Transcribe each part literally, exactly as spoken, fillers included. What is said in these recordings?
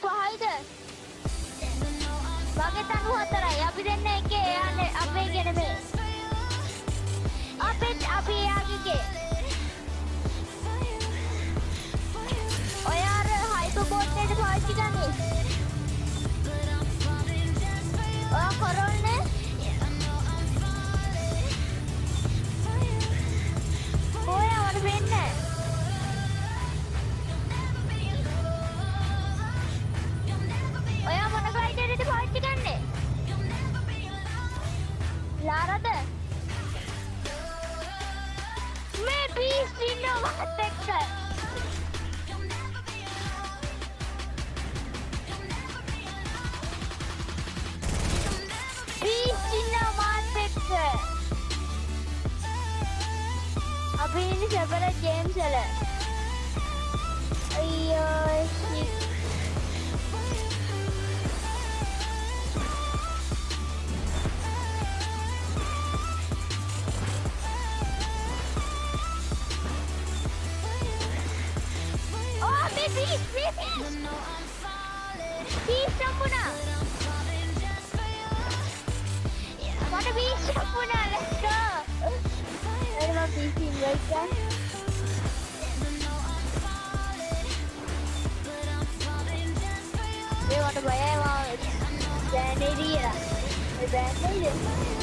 පහයිද? මගේ තනු හතරයි. අපි දෙන්න එකේ යන්නේ අපේ ගෙනමේ. අපිට අපි යාගිගේ. ඔය අර හයිපර් බෝට් එකට පාවිච්චි කරන්නේ. ඔය කරන්නේ ඔය වර වෙන්නේ. ඔය මොන ග්ලයිඩර් එකද පාවිච්චි කරන්නේ? ලාරද? මේ බීස්ට් ඉන්නවා මත් එක්ක. බීස්ට් ඉන්නවා මත් එක්ක. අපි ඉන්නේ සෙපරේට් ගේම්ස් වල. අයියෝ shit. Please, please, please. Please, Shampuna. What a beast, Shampuna. Let's go. Where am I beasting right there? They want to buy a band-aid here. A band-aid.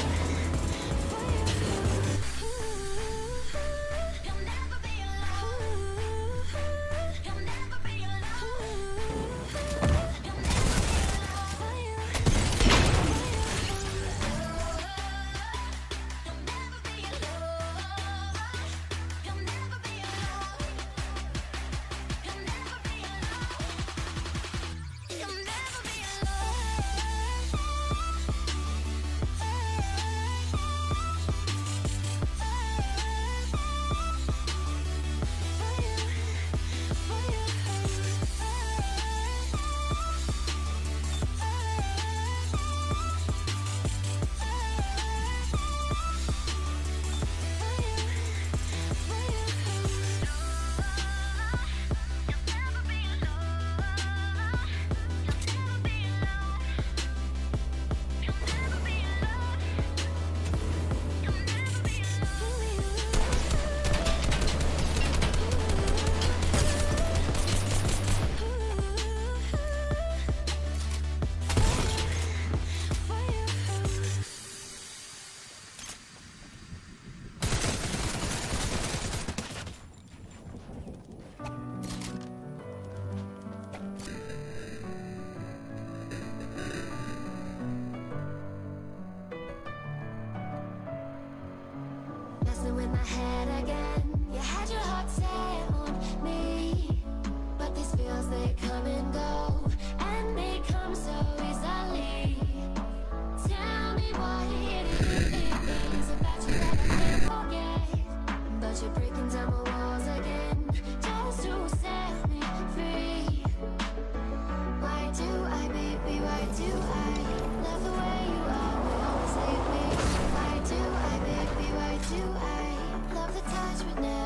With my head again, you had your heart set on me, but these feels they come and go, and they come so easily. Tell me what it is about you that I can't forget, but you're breaking down my walls again just to set me free. Why do I, baby, why do I love the way you are, will always leave me? Why do I, baby, why do I love the touch but never